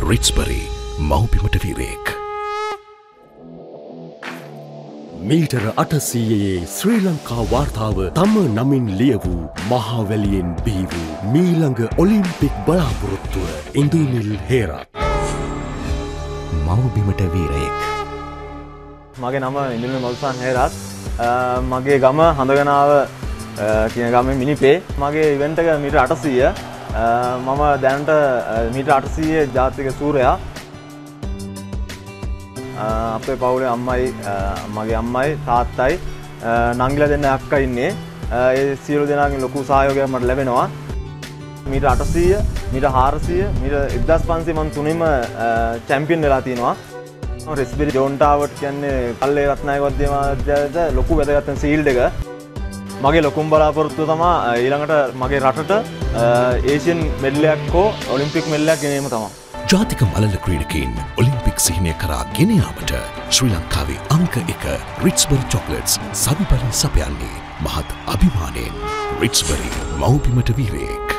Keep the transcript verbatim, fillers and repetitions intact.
රිට්ස්බරි මව්බිමට වීරයෙක්. මීටර අටසීයේ ශ්‍රී ලංකා වාර්තාව තම නමින් ලිය වූ මහාවැලියෙන් බිහි වූ මීළඟ ඔලිම්පික් බලාපොරොත්තුව ඉන්දුනිල් හේරත්. මව්බිමට වීරයෙක්. මගේ නම ඉන්දුනිල් මල්සන් හේරත්. මගේ ගම හඳගනාව කියන ගමේ මිනිපේ. මගේ ඉවෙන්ට් එක මීටර අටසීය. මම දැනට මීටර අටසීයේ ජාතික සූරයා. අපේ පවුලේ අම්මයි මගේ අම්මයි තාත්තයි නංගිලා දෙන්න අක්කා ඉන්නේ. ඒ සියලු දෙනාගෙන් ලොකු සහයෝගයක් මට ලැබෙනවා. මීටර අටසීය, මීටර හාරසීය, මීටර එක්දාස් පන්සීය මම තුනෙම චැම්පියන් වෙලා තිනවා. රිට්ස්බරි ජෝන් ටාවර්ට් කියන්නේ පල්ලේ රත්නායක වද්දේමාධ්‍යයට ලොකු වැදගත් ෆීල්ඩ් එක. මගේ ලොකුම බලාපොරොත්තුව තමයි ඊළඟට මගේ රටට ඒෂියන් මෙඩලයක් හෝ ඔලිම්පික් මෙඩලයක් ගෙනීම තමයි. ජාතික මලල ක්‍රීඩකයින් ඔලිම්පික් සිහිනය කරා ගෙන යාමට ශ්‍රී ලංකාවේ අංක එක රිට්ස්බරි චොක්ලට්ස් සවිබලය සපයන්නේ මහත් අභිමානයෙන්. රිට්ස්බරි මව්බිමට වීරයෙක්.